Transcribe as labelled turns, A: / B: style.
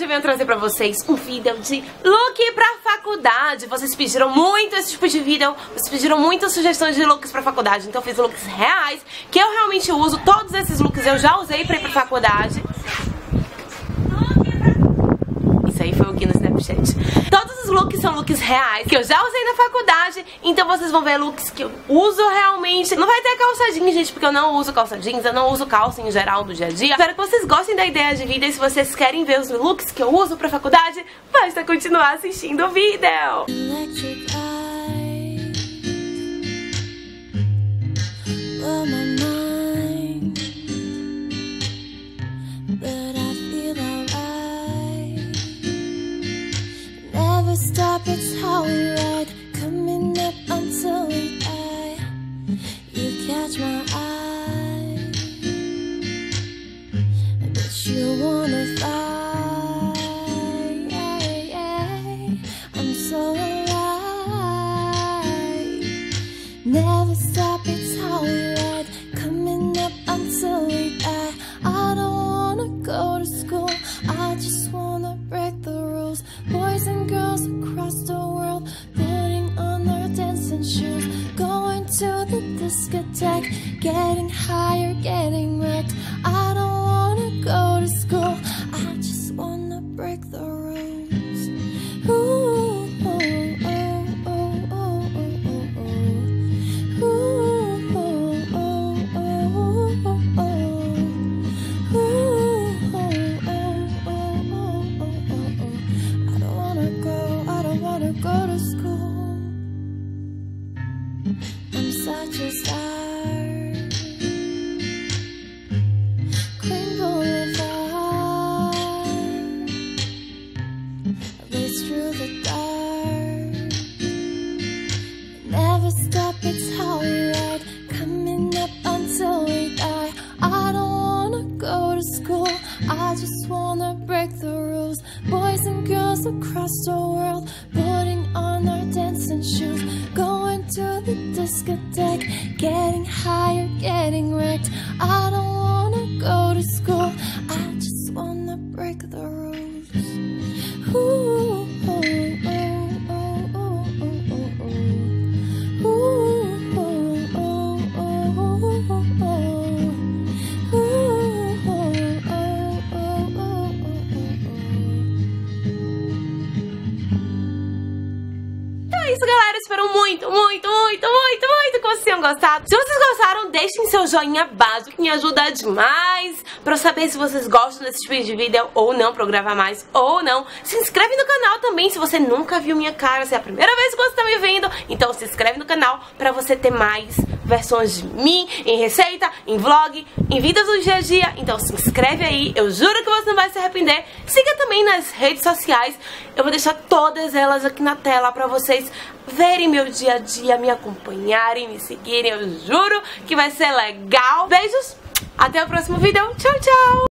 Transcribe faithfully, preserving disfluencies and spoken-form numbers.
A: eu venho trazer pra vocês um vídeo de look pra faculdade. Vocês pediram muito esse tipo de vídeo, vocês pediram muitas sugestões de looks pra faculdade. Então eu fiz looks reais, que eu realmente uso. Todos esses looks eu já usei pra ir pra faculdade. Isso aí foi o Gui no Snapchat. Todos os looks são looks reais, que eu já usei na faculdade. Então vocês vão ver looks que eu uso realmente. Não vai ter calça jeans, gente, porque eu não uso calça jeans. Eu não uso calça em geral no dia a dia. Espero que vocês gostem da ideia de vídeo. E se vocês querem ver os looks que eu uso pra faculdade, basta continuar assistindo o vídeo.
B: Stop, it's how we ride, coming up until we die. You catch my eye, but you wanna fly. I'm so alive. Never stop, it's how we ride, coming up until we die. I don't wanna go to school, I just wanna break the rules. Boys and girls across the world, putting on their dancing shoes, going to the discotheque, getting higher, getting wrecked. I don't wanna go to school, I just wanna break the rules. Ooh, oh, oh, oh, oh, oh, oh, oh. Ooh, oh, oh, oh, oh, oh. Go to school. I'm such a star. Queen Boulevard, leads through the dark. Never stop, it's how we ride, coming up until we die. I don't wanna go to school, I just wanna break the rules. Boys and girls across the world, putting on our dancing shoes, going to the discotheque, getting higher, getting wrecked. I don't wanna go to school, I just wanna break the rules. Ooh, oh, oh, oh, oh, oh, oh, oh. Ooh, oh, oh, oh, oh, oh, oh.
A: É isso, galera, espero muito, muito, muito, muito, muito que vocês tenham gostado. Se vocês gostaram, deixem seu joinha básico, que me ajuda demais pra eu saber se vocês gostam desse tipo de vídeo ou não, pra eu gravar mais ou não. Se inscreve no canal também, se você nunca viu minha cara, se é a primeira vez que você tá me vendo, então se inscreve no canal pra você ter mais versões de mim, em receita, em vlog, em vídeos do dia a dia. Então se inscreve aí, eu juro que você não vai se arrepender. Siga também nas redes sociais, eu vou deixar todas elas aqui na tela pra vocês verem meu dia a dia, me acompanharem, me seguirem. Eu juro que vai ser legal. Beijos, até o próximo vídeo. Tchau, tchau!